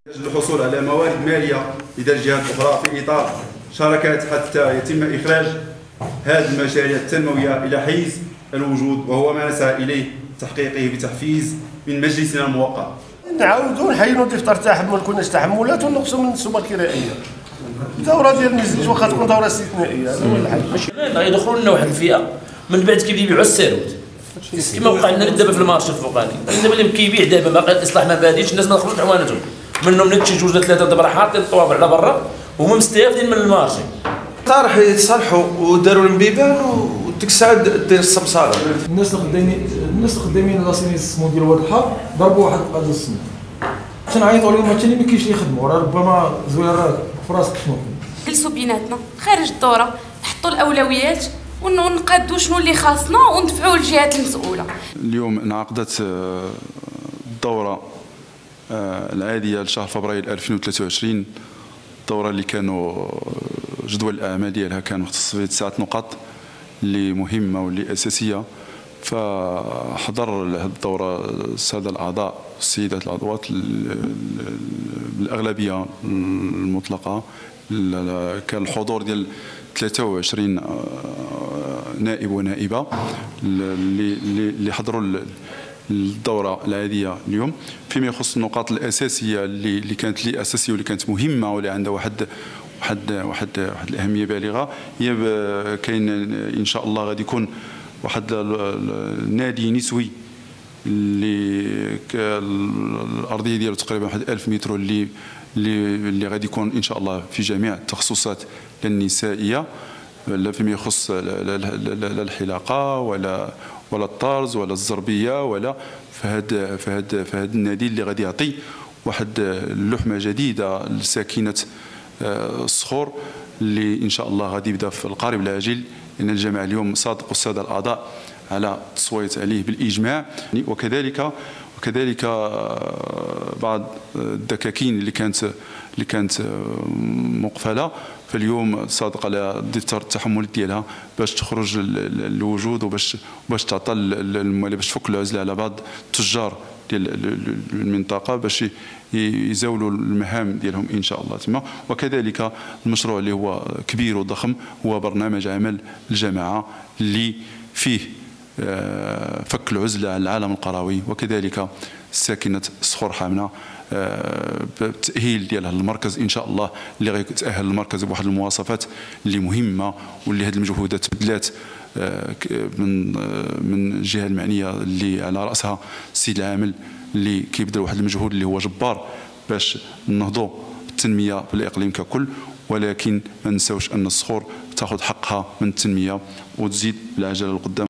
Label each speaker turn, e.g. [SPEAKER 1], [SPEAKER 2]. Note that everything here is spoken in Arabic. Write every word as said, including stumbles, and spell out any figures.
[SPEAKER 1] الحصول على موارد ماليه لدى الجهات الاخرى في اطار شراكات حتى يتم اخراج هذه المشاريع التنمويه الى حيز الوجود، وهو ما نسعى اليه تحقيقه بتحفيز من مجلسنا الموقر.
[SPEAKER 2] نعاودوا نحيدوا دفتر التحمل، كناش تحملات ونقصوا من السوبر الكرائيه. الدوره ديال نزلت واخا تكون دوره استثنائيه، هذا هو الحل.
[SPEAKER 3] ماشي يدخلوا لنا واحد الفئه من بعد كيبدا يبيعوا السيروت كما وقع لنا دابا في المارشي الفوقاني. دابا اللي كيبيع دابا باقي الاصلاح ما باديش، الناس ما دخلوش حوانتهم، منهم نت شي جوج ولا ثلاثه دابا راه حاطين الطوابع على برا وهما مستافدين من المارشي.
[SPEAKER 4] طارح يتصالحوا وداروا البيبان وديك الساعه دير السمساره.
[SPEAKER 5] الناس اللي خدامين الناس اللي خدامين لاسينيسمون ديال واد الحار ضربوا واحد القضيه السنه. تنعيطوا عليهم حتى ما كاينش اللي يخدموا، راه ربما زوير راك في راسك شنو.
[SPEAKER 6] جلسوا بيناتنا خارج الدوره، نحطوا الاولويات ونقادوا شنو اللي خاصنا وندفعوا الجهات المسؤوله.
[SPEAKER 1] اليوم انعقدت الدوره العاديه لشهر فبراير ألفين وثلاثة وعشرين، الدوره اللي كانوا جدول الاعمال ديالها كان مختص في تسعه نقاط اللي مهمه واللي اساسيه. فحضر هذه الدوره الساده الاعضاء والسيدات العضوات بالاغلبيه المطلقه، كان الحضور ديال ثلاثة وعشرين نائب ونائبه اللي اللي حضروا الدوره العاديه اليوم. فيما يخص النقاط الاساسيه اللي اللي كانت لي اساسيه واللي كانت مهمه واللي عندها واحد واحد واحد واحد الاهميه بالغه، هي كاين ان شاء الله غادي يكون واحد النادي نسوي اللي الارضيه ديالو تقريبا واحد ألف متر، اللي اللي اللي غادي يكون ان شاء الله في جميع التخصصات النسائيه، لا فيما يخص لا الحلاقه ولا ولا الطرز ولا الزربيه ولا فهاد فهاد فهاد النادي اللي غادي يعطي واحد اللحمه جديده لساكنه الصخور، اللي ان شاء الله غادي يبدا في القريب العاجل، لان الجماعه اليوم صادقوا الساده الاعضاء على التصويت عليه بالاجماع. وكذلك وكذلك بعض الدكاكين اللي كانت اللي كانت مقفله، فاليوم صادق على دفتر التحمل ديالها باش تخرج للوجود وباش باش تعطى باش تفك العزله على بعض التجار ديال المنطقه باش يزاولوا المهام ديالهم ان شاء الله تما. وكذلك المشروع اللي هو كبير وضخم هو برنامج عمل الجماعه اللي فيه فك العزله على العالم القروي، وكذلك ساكنه الصخور حامنه بالتاهيل ديالها للمركز ان شاء الله، اللي غيتاهل المركز بواحد المواصفات اللي مهمه، واللي هذه المجهودات بدلات من من الجهه المعنيه اللي على راسها السيد العامل، اللي كيبذل واحد المجهود اللي هو جبار باش نهضوا بالتنميه في الاقليم ككل. ولكن ما نساوش ان الصخور تاخذ حقها من التنميه وتزيد بالعجله للقدام.